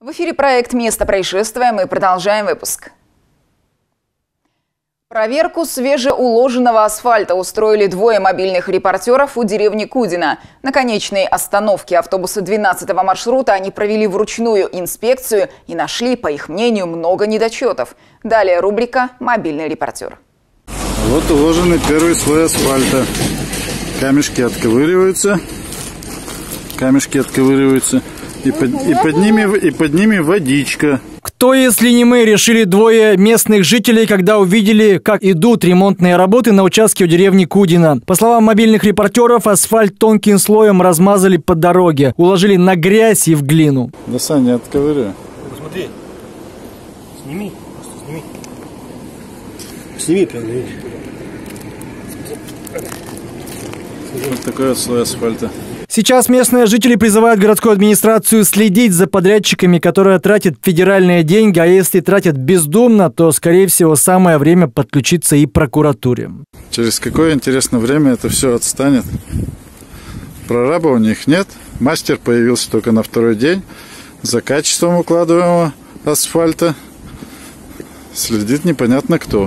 В эфире проект «Место происшествия». Мы продолжаем выпуск. Проверку свежеуложенного асфальта устроили двое мобильных репортеров у деревни Кудино. На конечной остановке автобуса 12-го маршрута они провели вручную инспекцию и нашли, по их мнению, много недочетов. Далее рубрика «Мобильный репортер». Вот уложенный первый слой асфальта. Камешки отковыриваются. И под ними водичка. Кто, если не мы, решили двое местных жителей, когда увидели, как идут ремонтные работы на участке у деревни Кудино. По словам мобильных репортеров, асфальт тонким слоем размазали по дороге, уложили на грязь и в глину. Да, Сань, не отковыривай. Посмотри. Сними. Просто сними. Сними прям, видишь. Вот такой вот слой асфальта. Сейчас местные жители призывают городскую администрацию следить за подрядчиками, которые тратят федеральные деньги, а если тратят бездумно, то, скорее всего, самое время подключиться и прокуратуре. Через какое интересное время это все отстанет? Прораба у них нет. Мастер появился только на второй день. За качеством укладываемого асфальта следит непонятно кто.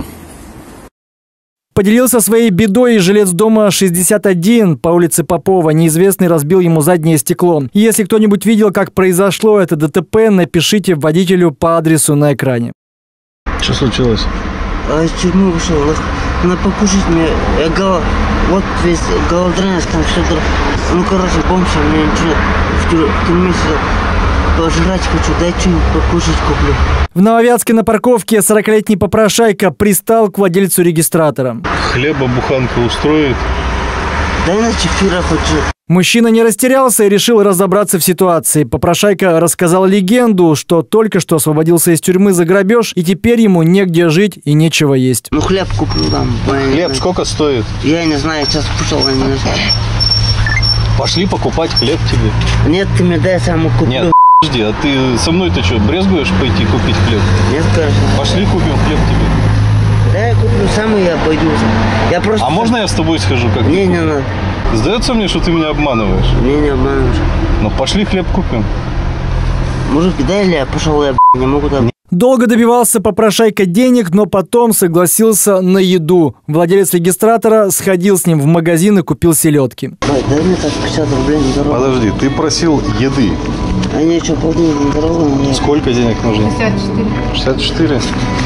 Поделился своей бедой и жилец дома 61 по улице Попова. Неизвестный разбил ему заднее стекло. Если кто-нибудь видел, как произошло это ДТП, напишите водителю по адресу на экране. Что случилось? Из тюрьмы вышел, надо покушать мне. Вот весь голодранец, там что-то. Ну, короче, бомж, мне ничего в тюрьме сидел. Пожрать хочу, дай что-нибудь покушать куплю. В Нововятске на парковке 40-летний попрошайка пристал к владельцу регистратора. Хлеба буханка устроит? Дай на чефира хочу. Мужчина не растерялся и решил разобраться в ситуации. Попрошайка рассказал легенду, что только что освободился из тюрьмы за грабеж, и теперь ему негде жить и нечего есть. Ну, хлеб куплю там. Хлеб сколько стоит? Я не знаю, сейчас пошел, я не знаю. Пошли покупать хлеб тебе. Нет, ты мне дай, сам куплю. Нет, подожди, а ты со мной-то что, брезгуешь пойти купить хлеб? Нет, конечно. Пошли купим хлеб тебе. Да, я куплю сам, и я обойдусь. Я просто... А можно я с тобой схожу? Как не надо. Сдается мне, что ты меня обманываешь? Не обманываешь. Ну пошли хлеб купим. Мужик, дай, я пошел, я не могу там. Долго добивался попрошайка денег, но потом согласился на еду. Владелец регистратора сходил с ним в магазин и купил селедки. Дай мне так 50 рублей на дорогу. Подожди, ты просил еды. А не, что, полдня на дорогу? Сколько денег нужно? 64. 64?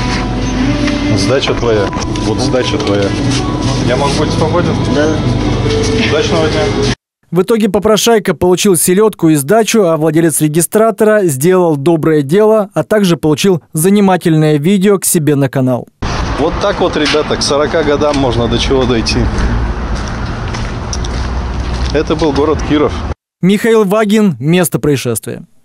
Сдача твоя. Вот сдача твоя. Я могу быть свободен? Да. Удачного дня. В итоге попрошайка получил селедку и сдачу, а владелец регистратора сделал доброе дело, а также получил занимательное видео к себе на канал. Вот так вот, ребята, к 40 годам можно до чего дойти. Это был город Киров. Михаил Вагин. Место происшествия.